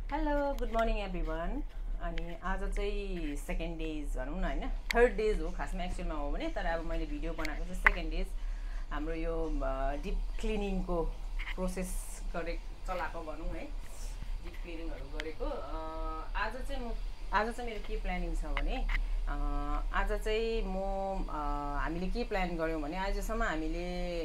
Hello good morning everyone. अनि आज चाहिँ सेकेन्ड डेज भनौँ न होइन, थर्ड डेज हो खासमा एक्चुअलमा हो भने, तर अब मैले भिडियो बनाएको चाहिँ सेकेन्ड डेज हाम्रो यो डिप क्लिनिङको प्रोसेस चलाएको भनौँ है, डिप क्लिनिङहरू गरेको। आज चाहिँ मेरो के प्लानिङ छ भने आज चाहिँ हामीले के प्लान गऱ्यौँ भने आजसम्म हामीले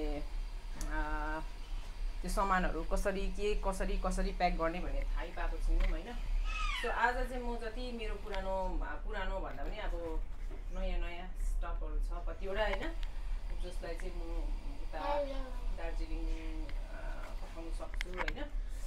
त्यो सामानहरू कसरी प्याक गर्ने भन्ने थाहै पाएको छैनौँ होइन। सो आज चाहिँ म जति मेरो पुरानो भन्दा पनि अब नयाँ स्टकहरू छ कतिवटा होइन, जसलाई चाहिँ म उता दार्जिलिङ पठाउन सक्छु होइन।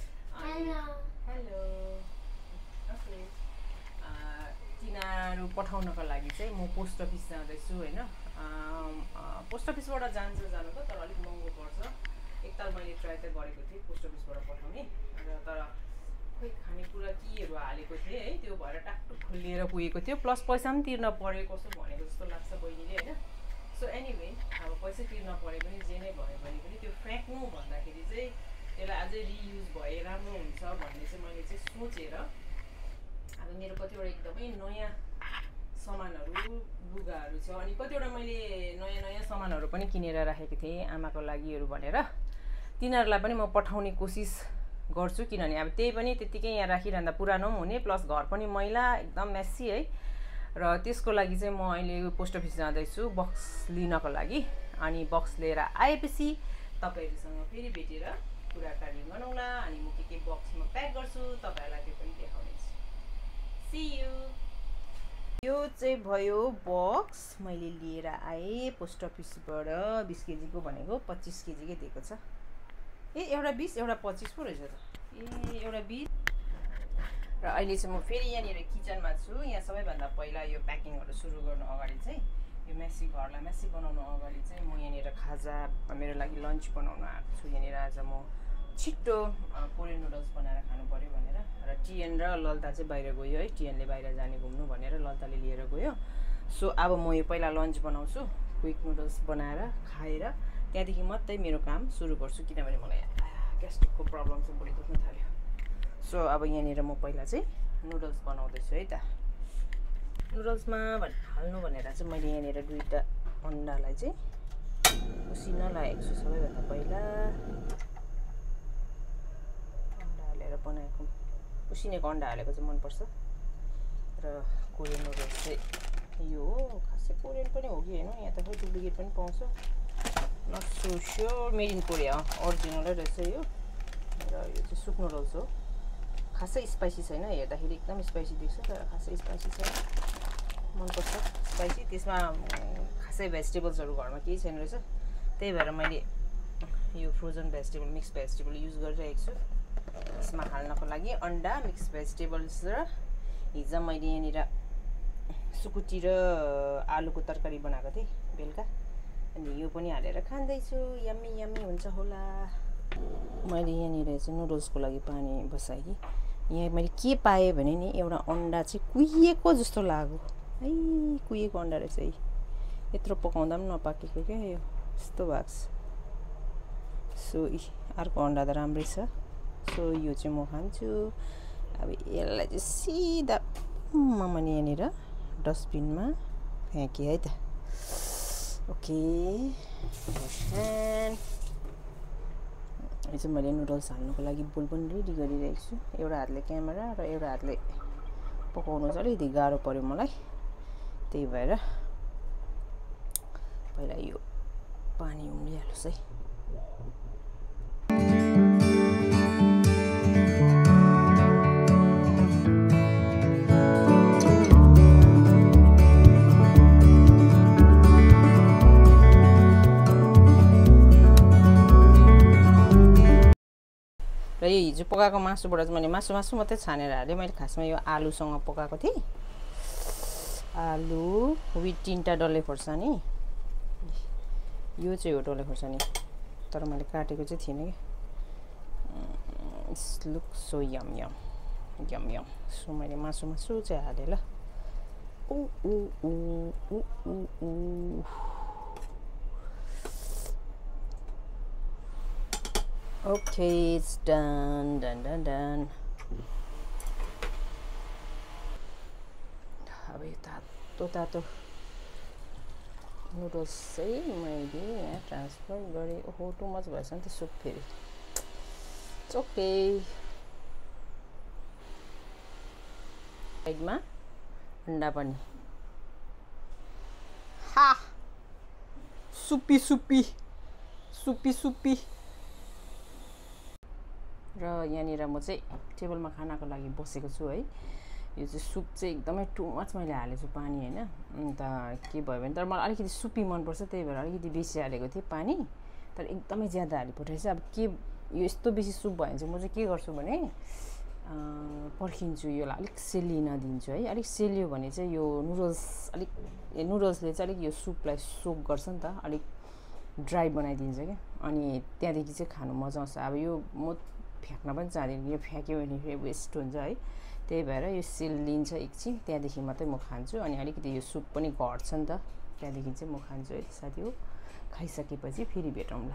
हेलो ओके, तिनीहरू पठाउनको लागि चाहिँ म पोस्ट अफिस जाँदैछु होइन। पोस्ट अफिसबाट जानु त तर अलिक महँगो पर्छ। एकताल मैले ट्राई त गरेको थिएँ पोस्ट अफिसबाट पठाउने, तर खोइ खानेकुरा केहरू हालेको थिएँ है, त्यो भएर टाकटुक खोलिएर पुगेको थियो, प्लस पैसा पनि तिर्न पऱ्यो कस्तो भनेको जस्तो लाग्छ बहिनीले होइन। सो एनिवे अब पैसा तिर्न पऱ्यो पनि जे नै भयो भने पनि त्यो फ्याँक्नु भन्दाखेरि चाहिँ त्यसलाई अझै रियुज भए राम्रो हुन्छ भन्ने चाहिँ मैले चाहिँ सोचेर अब मेरो कतिवटा एकदमै नयाँ सामानहरू लुगाहरू छ, अनि कतिवटा मैले नयाँ सामानहरू पनि किनेर राखेको थिएँ आमाको लागिहरू भनेर, तिनीहरूलाई पनि म पठाउने कोसिस गर्छु। किनभने अब त्यही पनि त्यत्तिकै यहाँ राखिरहँदा पुरानो पनि हुने, प्लस घर पनि मैला एकदम मेस्सी है। र त्यसको लागि चाहिँ म अहिले पोस्ट अफिस जाँदैछु बक्स लिनको लागि। अनि बक्स लिएर आएपछि तपाईँहरूसँग फेरि भेटेर कुराकानी गरौँला, अनि म के बक्समा प्याक गर्छु तपाईँहरूलाई त्यो पनि देखाउनेछु। C you. यो चाहिँ भयो बक्स मैले लिएर आएँ पोस्ट अफिसबाट, 20 केजीको भनेको 25 केजीकै दिएको छ। एउटा 20 एउटा 25 पो रहेछ त। एउटा 20। र अहिले चाहिँ म फेरि यहाँनिर किचनमा छु। यहाँ सबैभन्दा पहिला यो प्याकिङहरू सुरु गर्नु अगाडि चाहिँ यो घरलाई मेसी बनाउनु अगाडि चाहिँ म यहाँनिर खाजा मेरो लागि लन्च बनाउन आएको छु। यहाँनिर आज म छिट्टो कोरियन नुडल्स बनाएर खानु पऱ्यो भनेर, र टियन र ललता चाहिँ बाहिर गयो है, टियनले बाहिर जाने घुम्नु भनेर ललताले लिएर गयो। सो अब म यो पहिला लन्च बनाउँछु, क्विक नुडल्स बनाएर खाएर त्यहाँदेखि मात्रै मेरो काम सुरु गर्छु, किनभने मलाई ग्यास्ट्रिकको प्रब्लम चाहिँ बढी दुख्न थाल्यो। सो अब यहाँनिर म पहिला चाहिँ नुडल्स बनाउँदैछु है त। नुडल्समा हाल्नु भनेर चाहिँ मैले यहाँनिर 2टा अन्डालाई चाहिँ उसिन लगाएको छु। सबैभन्दा पहिला अन्डा हालेर बनाएको, उसिनेको अन्डा हालेको चाहिँ मनपर्छ। र कोरियन नुडल्स चाहिँ यो हो, खासै कोरियन पनि हो कि होइन, यहाँ त खोइ डुप्लिकेट पनि पाउँछ, not so sure. Made in Korea ओरिजिनलै रहेछ यो। र यो चाहिँ सुप नुडल्स हो, खासै स्पाइसी छैन, हेर्दाखेरि एकदम स्पाइसी देख्छ तर खासै स्पाइसी छैन, मनपर्छ स्पाइसी। त्यसमा खासै भेजिटेबल्सहरू घरमा केही छैन रहेछ, त्यही भएर मैले यो frozen vegetable mix vegetable use गरिरहेको छु यसमा हाल्नको लागि। अन्डा, मिक्स भेजिटेबल्स र हिजो मैले यहाँनिर सुकुटी र आलुको तरकारी बनाएको थिएँ बेलुका, अनि यो पनि हालेर खाँदैछु। यम्मी यम्मी हुन्छ होला। मैले यहाँनिर चाहिँ नुडल्सको लागि पानी बसाएँ कि यहाँ मैले के पाएँ भने नि एउटा अन्डा चाहिँ कुहिएको जस्तो लाग्यो है, कुहिएको अन्डा रहेछ है, यत्रो पकाउँदा पनि नपाकेको क्या यो, यस्तो भएको छ। सो अर्को अन्डा त राम्रै छ। सो यो चाहिँ म खान्छु। अब यसलाई चाहिँ सिधा मैले यहाँनिर डस्टबिनमा फ्याँकेँ है त। ओके, यो चाहिँ मैले नुडल्स हाल्नुको लागि बोल पनि रेडी गरिरहेको छु। एउटा हातले क्यामेरा र एउटा हातले पकाउनु चाहिँ अलिकति गाह्रो पऱ्यो मलाई, त्यही भएर पहिला यो पानी उम्लिहालोस् है। र यो हिजो पकाएको मासुबाट चाहिँ मैले मासु मात्रै छानेर हालेँ। मैले खासमा यो आलुसँग पकाएको थिएँ, आलु विथ 3टा डल्ले खोर्सानी, यो चाहिँ हो डल्ले खोर्सानी तर मैले काटेको चाहिँ थिएन कि। लुक सो यम यम यम यम। सो मैले मासु चाहिँ हालेँ ल। Okay, it's done. अब यो तातो नुडल्स चाहिँ मैले यहाँ ट्रान्सफर गरेँ। ओहो टु मच भएछ नि त सुप फेरि। ओके साइडमा अन्डा पनि। हा सुपी र यहाँनिर म चाहिँ टेबलमा खानाको लागि बसेको छु है। यो चाहिँ सुप चाहिँ एकदमै टु मच मैले हालेको छु पानी होइन। अन्त के भयो भने तर मलाई अलिकति सुपी मनपर्छ, त्यही भएर अलिकति बेसी हालेको थिएँ पानी, तर एकदमै ज्यादा हालिपठाएछ। अब के यो यस्तो बेसी सुप भयो भने चाहिँ म चाहिँ के गर्छु भने पर्खिन्छु, यसलाई अलिक सेलिन दिन्छु है। अलिक सेलियो भने चाहिँ यो नुडल्सले चाहिँ अलिक यो सुपलाई सोक गर्छ नि त, अलिक ड्राई बनाइदिन्छ क्या। अनि त्यहाँदेखि चाहिँ खानु मजा आउँछ। अब यो म फ्याँक्न पनि चाहदिनँ, यो फ्याँक्यो भने फेरि वेस्ट हुन्छ है। त्यही भएर यो सेलिन्छ एकछिन, त्यहाँदेखि मात्रै म खान्छु। अनि अलिकति यो सुप पनि घट्छ नि त, त्यहाँदेखि चाहिँ म खान्छु है। साथी हो खाइसकेपछि फेरि भेटौँला।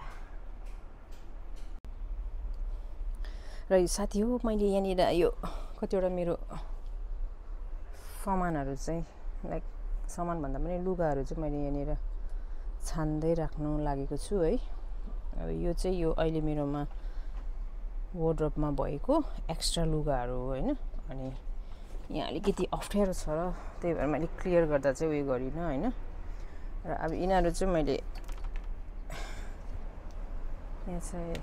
र यो साथी हो मैले यहाँनिर यो कतिवटा मेरो सामानहरू चाहिँ लाइक सामान भन्दा पनि लुगाहरू चाहिँ मैले यहाँनिर छान्दै राख्नु लागेको छु है। अब यो चाहिँ यो अहिले मेरोमा वार्डरोबमा भएको एक्स्ट्रा लुगाहरू हो होइन। अनि यहाँ अलिकति अप्ठ्यारो छ र त्यही भएर मैले क्लियर गर्दा चाहिँ उयो गरिनँ होइन। र अब यिनीहरू चाहिँ मैले यहाँ चाहिँ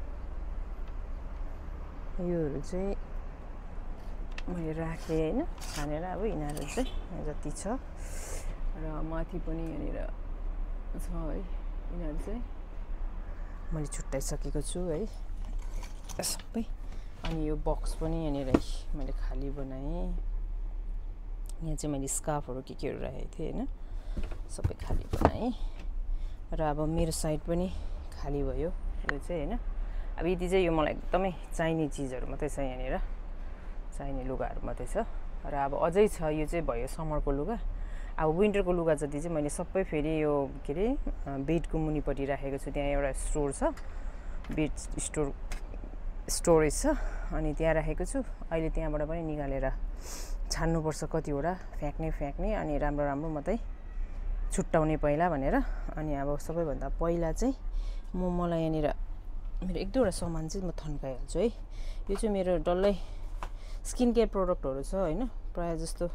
योहरू चाहिँ मैले राखेँ होइन छानेर। अब यिनीहरू चाहिँ जति छ र माथि पनि यहाँनिर छ है, यिनीहरू चाहिँ मैले छुट्याइसकेको छु है सबै। अनि यो बक्स पनि यहाँनिर मैले खाली बनाएँ। यहाँ चाहिँ मैले स्कार्फहरू केहरू राखेको थिएँ होइन, सबै खाली बनाएँ। र अब मेरो साइड पनि खाली भयो यो चाहिँ होइन। अब यति चाहिँ यो मलाई एकदमै चाहिने चिजहरू मात्रै छ, यहाँनिर चाहिने लुगाहरू मात्रै छ। र अब अझै छ, यो चाहिँ भयो समरको लुगा। अब विन्टरको लुगा जति चाहिँ मैले सबै फेरि यो के अरे बेडको मुनिपट्टि राखेको छु। त्यहाँ एउटा स्टोर छ, बेड स्टोरेज छ, अनि त्यहाँ राखेको छु। अहिले त्यहाँबाट पनि निकालेर छान्नुपर्छ कतिवटा, फ्याँक्ने अनि राम्रो मात्रै छुट्टाउने पहिला भनेर। अनि अब सबैभन्दा पहिला चाहिँ मलाई यहाँनिर मेरो एक दुईवटा सामान चाहिँ म थन्काइहाल्छु है। यो चाहिँ मेरो डल्लै स्किन केयर प्रोडक्टहरू छ होइन। प्रायः जस्तो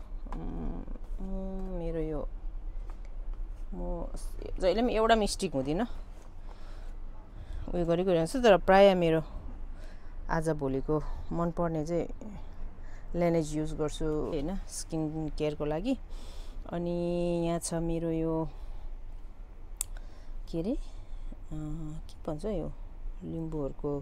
मेरो यो म जहिले पनि एउटा मिस्टेक हुँदिनँ उयो गरिरहेको छु, तर प्रायः मेरो आज भोलिको मनपर्ने चाहिँ लेनेज युज गर्छु होइन स्किन केयरको लागि। अनि यहाँ छ मेरो यो के अरे के भन्छ यो लिम्बूहरूको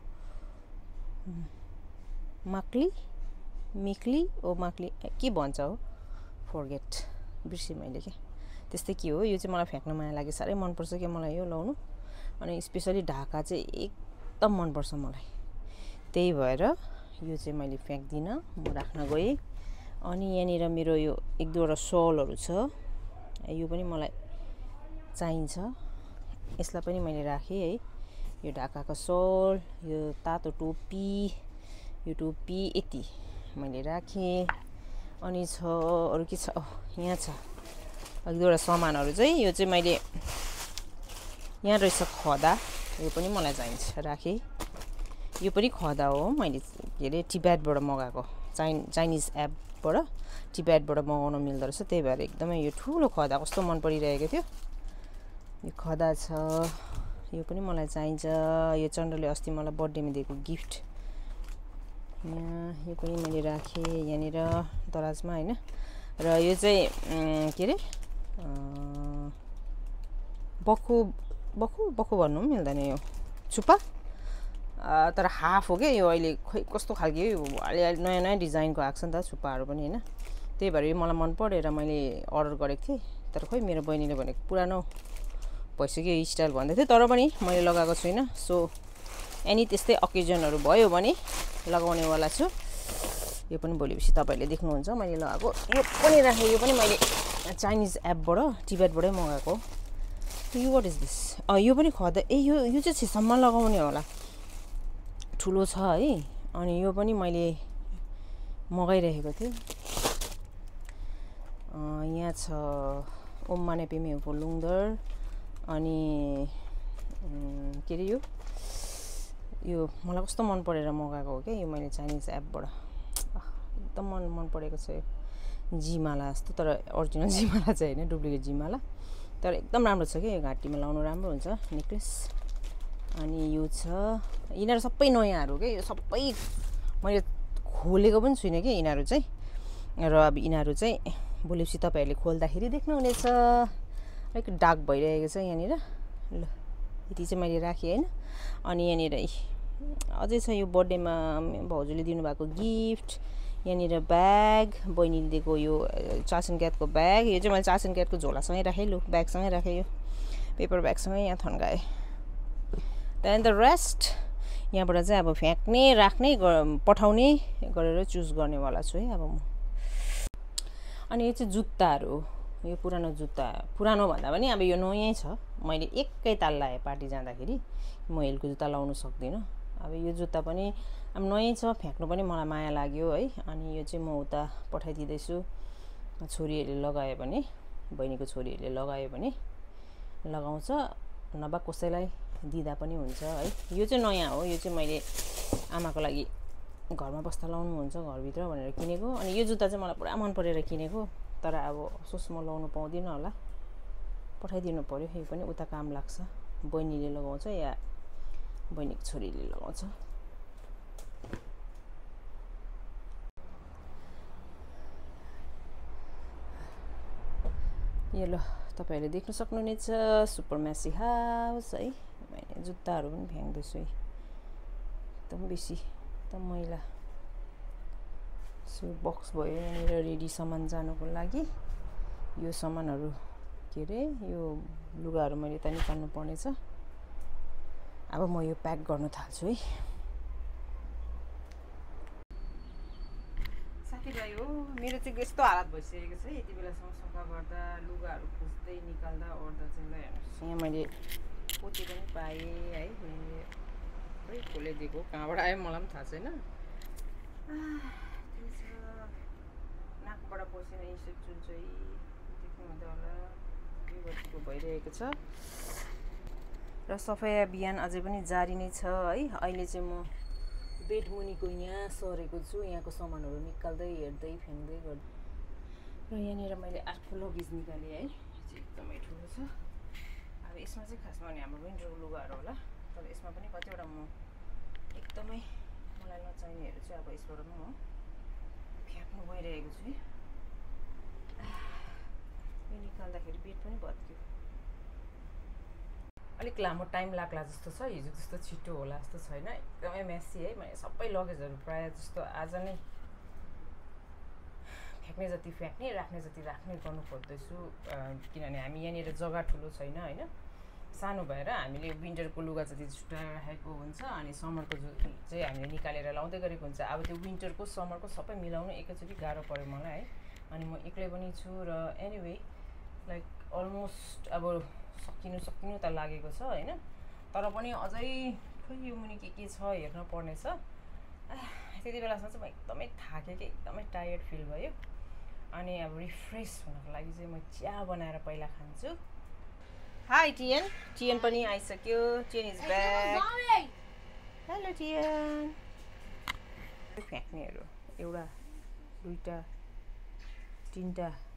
मिक्ली के भन्छ हो, फर्गेट बिर्सेँ मैले क्या, त्यस्तै के हो। यो चाहिँ मलाई फ्याँक्न माया लाग्यो, साह्रै मनपर्छ क्या मलाई यो लाउनु। अनि स्पेसली ढाका चाहिँ एकदम मनपर्छ मलाई, त्यही भएर यो चाहिँ मैले फ्याँक्दिनँ, म राख्न गएँ। अनि यहाँनिर मेरो यो एक दुईवटा सलहरू छ, यो पनि मलाई चाहिन्छ, यसलाई पनि मैले राखेँ है। यो ढाकाको सल, यो तातो टोपी, यो टोपी यति मैले राखेँ। अनि छ अरू के छ, यहाँ छ एक दुईवटा सामानहरू चाहिँ। यो चाहिँ मैले यहाँ रहेछ खदा, यो पनि मलाई चाहिन्छ राखेँ। यो पनि खदा हो, मैले के अरे टिबेटबाट मगाएको, चाइनिज एपबाट टिबेटबाट मगाउन मिल्दो रहेछ, त्यही भएर एकदमै यो ठुलो खदा कस्तो मन परिरहेको थियो। यो खदा छ, यो पनि मलाई चाहिन्छ। यो चन्द्रले अस्ति मलाई बर्थडेमा दिएको गिफ्ट, यो पनि मैले राखेँ यहाँनिर दराजमा होइन। र यो चाहिँ के अरे बक्खु भन्नु पनि मिल्दैन, यो छुप्पा तर हाफ हो क्या यो। अहिले खोइ कस्तो खालको यो अलि नयाँ डिजाइनको आएको छ नि त छुप्पाहरू पनि होइन, त्यही भएर यो मलाई मन परेर मैले अर्डर गरेको थिएँ। तर खोइ मेरो बहिनीले भनेको पुरानो भइसक्यो यो स्टाइल भन्दै थियो, तर पनि मैले लगाएको छुइनँ। सो एनी त्यस्तै अकेजनहरू भयो भने लगाउनेवाला छु। यो पनि भोलिपछि तपाईँहरूले देख्नुहुन्छ मैले लगाएको। यो पनि राखेँ, यो पनि मैले चाइनिज एपबाट टिबेटबाटै मगाएको। यो वाट इज दिस, यो पनि खदा, यो चाहिँ छिसम्म लगाउने होला, ठुलो छ है। अनि यो पनि मैले मगाइरहेको थिएँ। यहाँ छ ओममा नेपिमे फुलुङदर अनि के अरे यो मलाई कस्तो मन परेर मगाएको हो क्या यो मैले चाइनिज एपबाट एकदम मन परेको छ यो जिमाला जस्तो तर ओरिजिनल जिमाला चाहिँ होइन डुप्लिकेट जिमाला तर एकदम राम्रो छ क्या यो घाँटीमा लाउनु राम्रो हुन्छ नेक्लेस अनि यो छ यिनीहरू सबै नयाँहरू क्या यो सबै मैले खोलेको पनि छुइनँ कि यिनीहरू चाहिँ र अब यिनीहरू चाहिँ भोलिपछि तपाईँहरूले खोल्दाखेरि देख्नुहुनेछ अलिक डार्क भइरहेको छ यहाँनिर ल यति चाहिँ मैले राखेँ होइन अनि यहाँनिर अझै छ यो बर्थडेमा भाउजूले दिनुभएको गिफ्ट यहाँनिर ब्याग बहिनीले दिएको यो चासन क्याटको ब्याग यो चाहिँ मैले चासन क्याटको झोलासँगै राखेँ लु ब्यागसँगै राखेँ यो पेपर ब्यागसँगै यहाँ थन्काएँ त्यहाँदेखि त रेस्ट यहाँबाट चाहिँ अब फ्याँक्ने राख्ने पठाउने गरेर चुज गर्नेवाला छु है अब म अनि यो चाहिँ जुत्ताहरू यो पुरानो जुत्ता पुरानो भन्दा पनि अब यो नयाँ छ मैले एकैताल लगाएँ पार्टी जाँदाखेरि म हिलको जुत्ता लाउनु सक्दिनँ अब यो जुत्ता पनि अब नयाँ छ फ्याँक्नु पनि मलाई माया लाग्यो है अनि यो चाहिँ म उता पठाइदिँदैछु छोरीहरूले लगायो भने बहिनीको छोरीहरूले लगायो भने लगाउँछ नभए कसैलाई दिँदा पनि हुन्छ है यो चाहिँ नयाँ हो यो चाहिँ मैले आमाको लागि घरमा बस्दा लाउनुहुन्छ घरभित्र भनेर किनेको अनि यो जुत्ता चाहिँ मलाई पुरा मन परेर किनेको तर अब अफसोस म लाउनु पाउँदिनँ होला पठाइदिनु पर्यो यो पनि उता काम लाग्छ बहिनीले लगाउँछ या बहिनीको छोरीले लगाउँछ यो ल तपाईँहरूले देख्न सक्नुहुनेछ सुपर म्यासी हाउस है मैले जुत्ताहरू पनि फ्याँक्दैछु है एकदम बेसी एकदम मैला सो बक्स भयो यहाँनिर रेडी सामान जानुको लागि यो सामानहरू के अरे यो लुगाहरू मैले त निकाल्नु पर्नेछ अब म यो प्याक गर्न थाल्छु है साथीभाइ हो मेरो चाहिँ यस्तो हालत भइसकेको छ यति बेलासम्म सफा गर्दा लुगाहरू खोज्दै निकाल्दा ओर्दा चाहिँ ल हेर्नुहोस् यहाँ मैले पोते पनि पाएँ है पुरै खोलिदिएको कहाँबाट आयो मलाई पनि थाहा छैन नाकबाट पसेन इन्सेक्ट जुन चाहिँ देख्नुहुँदै होला यो बच्चीको भइरहेको छ र सफाइ अभियान अझै पनि जारी नै छ है अहिले चाहिँ म बेड मुनिको यहाँ सरेको छु यहाँको सामानहरू निकाल्दै हेर्दै फ्याँक्दै गर्दै र यहाँनिर मैले अर्को लगेज निकालेँ है यो चाहिँ एकदमै ठुलो छ अब यसमा चाहिँ खासमा भने हाम्रो विन्टरको लुगाहरू होला तर यसमा पनि कतिवटा म एकदमै मलाई नचाहिनेहरू चाहिँ अब यसबाट म फ्याँक्नु गइरहेको छु यो निकाल्दाखेरि बेड पनि भत्क्यो अलिक लामो टाइम लाग्ला जस्तो छ हिजो जस्तो छिटो होला जस्तो छैन एकदमै मेसी है मैले सबै लगेजहरू प्रायः जस्तो आज नै फ्याँक्ने जति फ्याँक्ने राख्ने जति राख्ने गर्नु खोज्दैछु किनभने हामी यहाँनिर जग्गा ठुलो छैन होइन सानो भएर हामीले विन्टरको लुगा जति छुट्याएर राखेको हुन्छ अनि समरको चाहिँ हामीले निकालेर लाउँदै गरेको हुन्छ अब त्यो विन्टरको समरको सबै मिलाउनु एकैचोटि गाह्रो पऱ्यो मलाई है अनि म एक्लै पनि छु र एनिवे लाइक अलमोस्ट अब सकिनु त लागेको छ होइन तर पनि अझै खोइ यो मुनि के छ हेर्न पर्नेछ त्यति बेलासम्म चाहिँ म एकदमै थाकेँ कि एकदमै टायर्ड फिल भयो अनि अब रिफ्रेस हुनको लागि चाहिँ म चिया बनाएर पहिला खान्छु हाई टियन पनि आइसक्यो Tian is back hello Tian फ्याँक्नेहरू एउटा दुईटा तिनटा